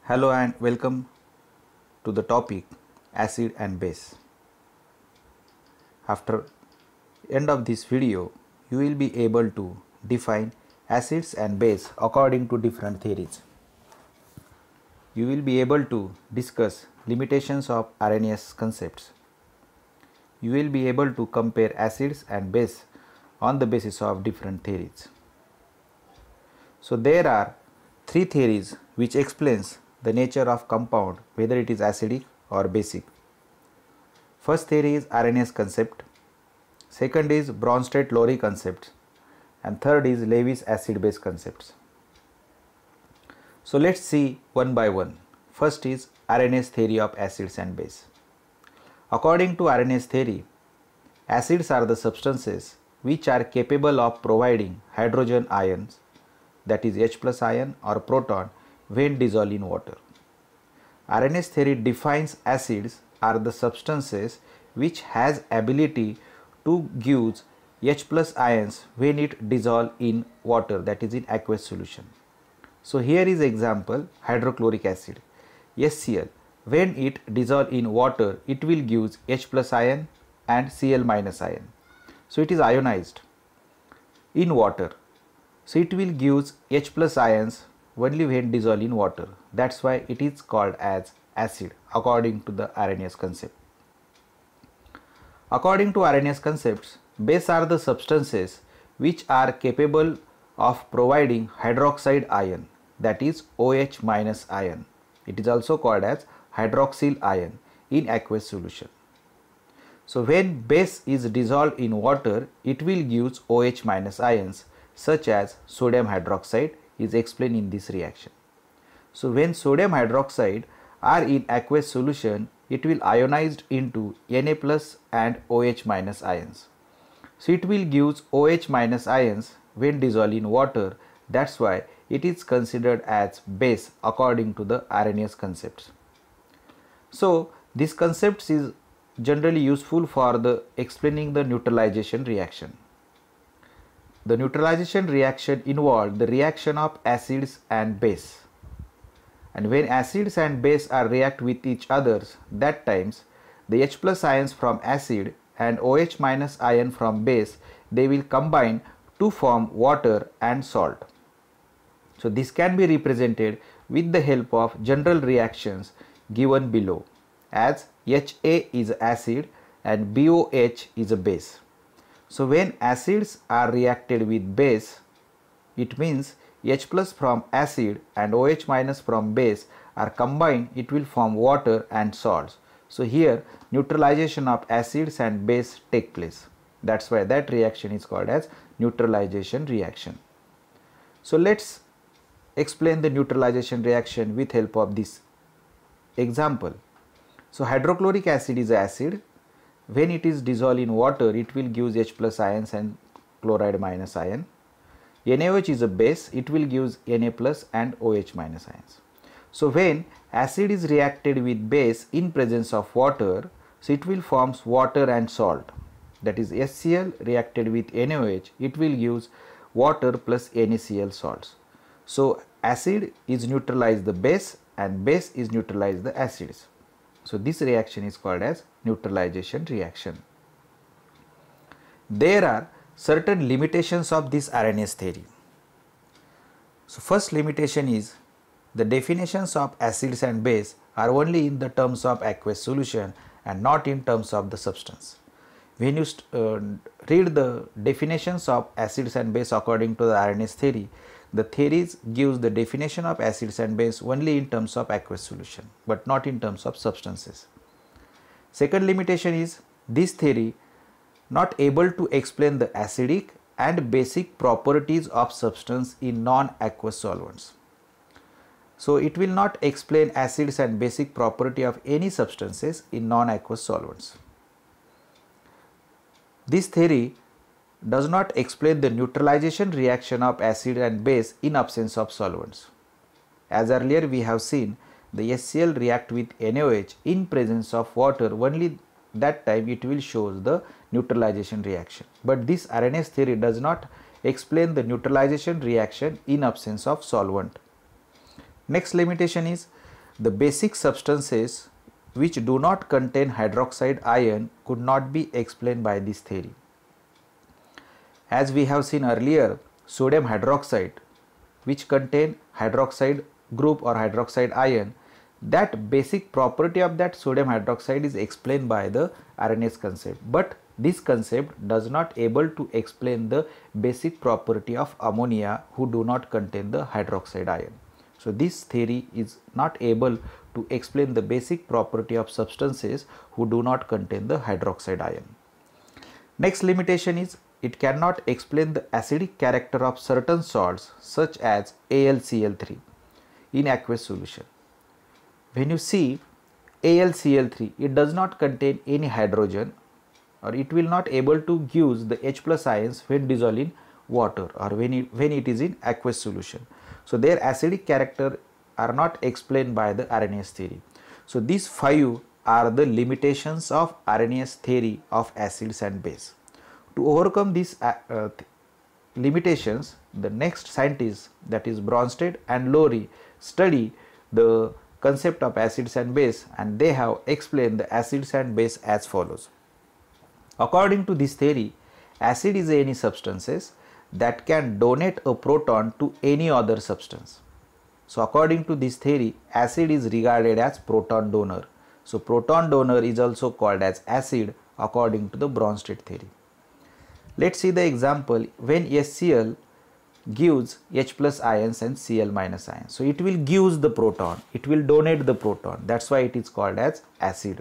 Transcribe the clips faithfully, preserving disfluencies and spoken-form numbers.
Hello and welcome to the topic acid and base. After end of this video, you will be able to define acids and base according to different theories. You will be able to discuss limitations of Arrhenius concepts. You will be able to compare acids and base on the basis of different theories. So there are three theories which explains the nature of compound, whether it is acidic or basic. First theory is Arrhenius concept, second is Bronsted-Lowry concept, and third is Lewis acid-base concepts. So let's see one by one. First is Arrhenius theory of acids and base. According to Arrhenius theory, acids are the substances which are capable of providing hydrogen ions, that is H plus ion or proton, when dissolved in water. Arrhenius theory defines acids are the substances which has ability to give H plus ions when it dissolve in water, that is in aqueous solution. So here is example hydrochloric acid, HCl. When it dissolve in water, it will give H plus ion and Cl minus ion. So it is ionized in water. So it will give H plus ions only when dissolved in water. That's why it is called as acid according to the Arrhenius concept. According to Arrhenius concepts, base are the substances which are capable of providing hydroxide ion, that is OH minus ion. It is also called as hydroxyl ion in aqueous solution. So when base is dissolved in water, it will give OH minus ions such as sodium hydroxide is explained in this reaction. So when sodium hydroxide are in aqueous solution, it will ionized into Na plus and OH minus ions. So it will give OH minus ions when dissolved in water. That's why it is considered as base according to the Arrhenius concepts. So this concept is generally useful for the explaining the neutralization reaction. The neutralization reaction involves the reaction of acids and base. And when acids and base are react with each other, that times the H plus ions from acid and OH minus ion from base, they will combine to form water and salt. So this can be represented with the help of general reactions given below, as Ha is acid and BOH is a base. So when acids are reacted with base, it means H plus from acid and OH minus from base are combined, it will form water and salts. So here neutralization of acids and base take place. That's why that reaction is called as neutralization reaction. So let's explain the neutralization reaction with help of this example. So hydrochloric acid is acid. When it is dissolved in water, it will give H plus ions and chloride minus ion. NaOH is a base, it will give Na plus and OH minus ions. So when acid is reacted with base in presence of water, so it will forms water and salt, that is HCl reacted with NaOH, it will give water plus NaCl salts. So acid is neutralize the base and base is neutralize the acids. So this reaction is called as neutralization reaction. There are certain limitations of this Arrhenius theory. So first limitation is the definitions of acids and base are only in the terms of aqueous solution and not in terms of the substance. When you uh, read the definitions of acids and base according to the Arrhenius theory, the theories gives the definition of acids and base only in terms of aqueous solution, but not in terms of substances. Second limitation is this theory not able to explain the acidic and basic properties of substance in non-aqueous solvents. So it will not explain acids and basic property of any substances in non-aqueous solvents. This theory does not explain the neutralization reaction of acid and base in absence of solvents. As earlier we have seen, the HCl react with NaOH in presence of water, only that time it will show the neutralization reaction. But this Arrhenius theory does not explain the neutralization reaction in absence of solvent. Next limitation is the basic substances which do not contain hydroxide ion could not be explained by this theory. As we have seen earlier, sodium hydroxide, which contain hydroxide group or hydroxide ion, that basic property of that sodium hydroxide is explained by the Arrhenius concept, but this concept does not able to explain the basic property of ammonia who do not contain the hydroxide ion. So this theory is not able to explain the basic property of substances who do not contain the hydroxide ion. Next limitation is it cannot explain the acidic character of certain salts such as A L C L three in aqueous solution. When you see A L C L three, it does not contain any hydrogen, or it will not able to give the H plus ions when dissolved in water or when it, when it is in aqueous solution. So their acidic character are not explained by the Arrhenius theory. So these five are the limitations of Arrhenius theory of acids and base. To overcome these uh, uh, limitations, the next scientists, that is Bronsted and Lowry, study the concept of acids and base, and they have explained the acids and base as follows. According to this theory, acid is any substances that can donate a proton to any other substance. So according to this theory, acid is regarded as proton donor. So proton donor is also called as acid according to the Bronsted theory. Let's see the example when HCl gives H plus ions and Cl minus ions. So it will give the proton, it will donate the proton, that's why it is called as acid.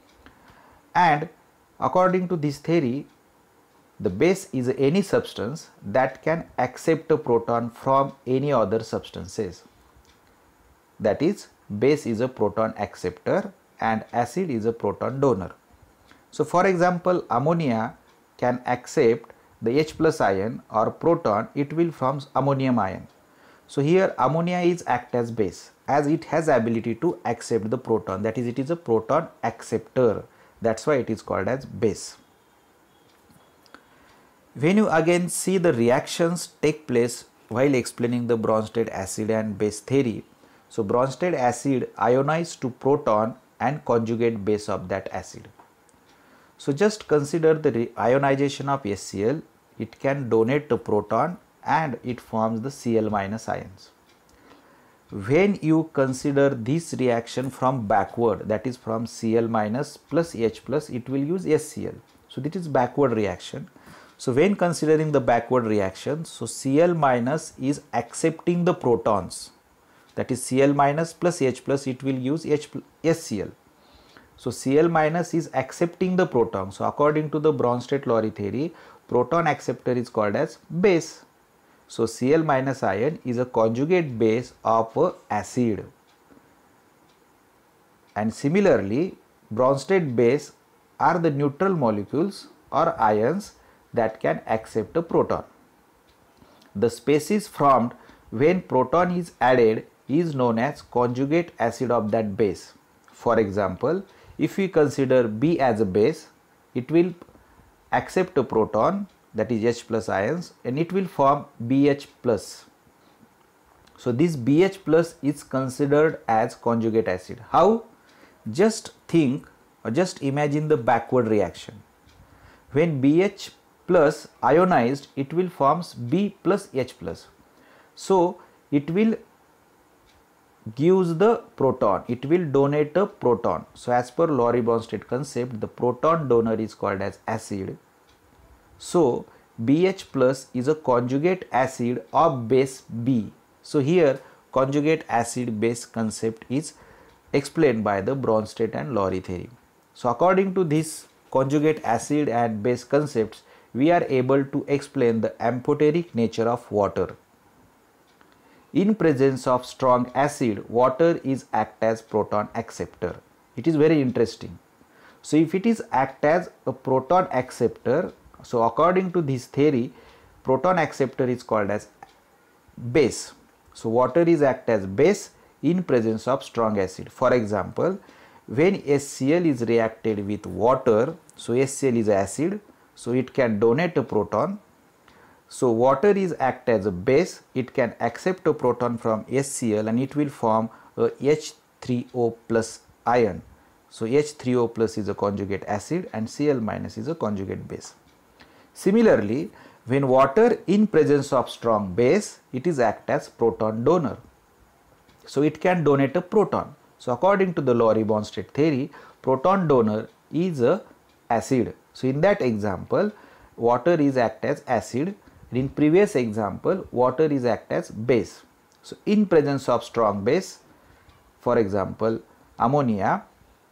And according to this theory, the base is any substance that can accept a proton from any other substances. That is, base is a proton acceptor and acid is a proton donor. So for example, ammonia can accept the H plus ion or proton, it will form ammonium ion. So here ammonia is act as base as it has ability to accept the proton, that is, it is a proton acceptor, that's why it is called as base. When you again see the reactions take place while explaining the Bronsted acid and base theory, so Bronsted acid ionize to proton and conjugate base of that acid. So just consider the ionization of HCl, it can donate a proton and it forms the Cl minus ions. When you consider this reaction from backward, that is from Cl minus plus H plus, it will use HCl. So this is backward reaction. So when considering the backward reaction, so Cl minus is accepting the protons, that is Cl minus plus H plus, it will use H HCl. So Cl minus is accepting the proton. So according to the Bronsted-Lowry theory, proton acceptor is called as base. So Cl minus ion is a conjugate base of a acid. And similarly, Bronsted base are the neutral molecules or ions that can accept a proton. The species formed when proton is added is known as conjugate acid of that base. For example, if we consider B as a base, it will accept a proton, that is H plus ions, and it will form B H plus. So this B H plus is considered as conjugate acid. How? Just think or just imagine the backward reaction. When B H plus ionized, it will forms B plus H plus. So it will gives the proton, it will donate a proton. So as per Lowry-Bronsted concept, the proton donor is called as acid. So B H plus is a conjugate acid of base B. So here conjugate acid base concept is explained by the Bronsted and Lowry theory. So according to this conjugate acid and base concepts, we are able to explain the amphoteric nature of water. In presence of strong acid, water is act as proton acceptor. It is very interesting. So if it is act as a proton acceptor, so according to this theory, proton acceptor is called as base. So water is act as base in presence of strong acid. For example, when HCl is reacted with water, so HCl is acid, so it can donate a proton. So water is act as a base, it can accept a proton from HCl and it will form a H three O plus ion. So H three O plus is a conjugate acid and Cl minus is a conjugate base. Similarly, when water in presence of strong base, it is act as proton donor. So it can donate a proton. So according to the Lowry-Bronsted theory, proton donor is a acid. So in that example, water is act as acid. In previous example, water is act as base. So in presence of strong base, for example, ammonia,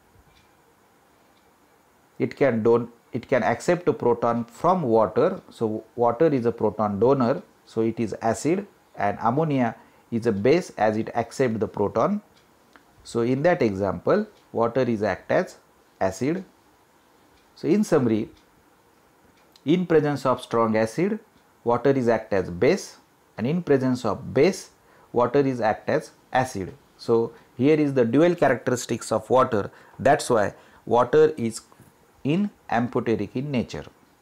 it can don it can accept a proton from water. So water is a proton donor, so it is acid, and ammonia is a base as it accepts the proton. So in that example, water is act as acid. So in summary, in presence of strong acid, water is act as base, and in presence of base, water is act as acid. So here is the dual characteristics of water. That's why water is in amphoteric in nature.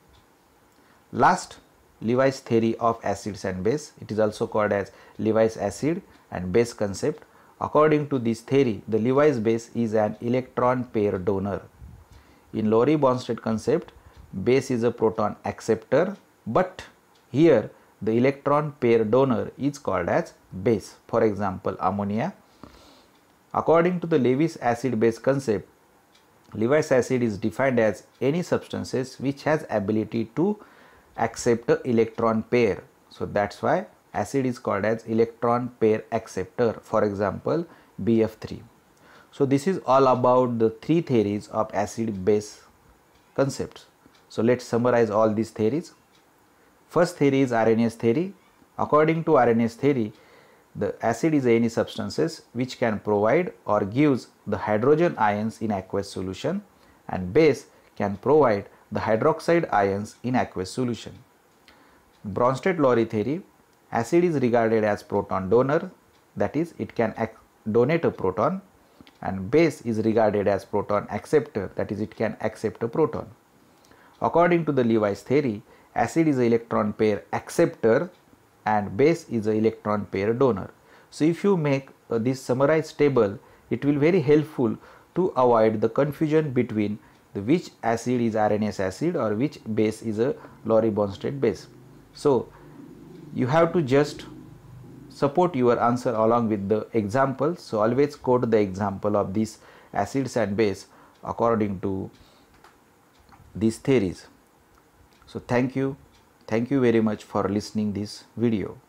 Last, Levi's theory of acids and base. It is also called as Levi's acid and base concept. According to this theory, the Levi's base is an electron pair donor. In Lowry-Bronsted concept, base is a proton acceptor, but here the electron pair donor is called as base. For example, ammonia. According to the Lewis acid base concept, Levi's acid is defined as any substances which has ability to accept a electron pair. So that's why acid is called as electron pair acceptor. For example, B F three. So this is all about the three theories of acid base concepts. So let's summarize all these theories. First theory is Arrhenius theory. According to Arrhenius theory, the acid is any substances which can provide or gives the hydrogen ions in aqueous solution, and base can provide the hydroxide ions in aqueous solution. Bronsted-Lowry theory, acid is regarded as proton donor, that is it can donate a proton, and base is regarded as proton acceptor, that is it can accept a proton. According to the Levi's theory, acid is an electron pair acceptor and base is an electron pair donor. So if you make uh, this summarized table, it will very helpful to avoid the confusion between the which acid is Arrhenius acid or which base is a Lowry-Bronsted base. So you have to just support your answer along with the examples. So always quote the example of these acids and base according to these theories. So thank you. Thank you very much for listening this video.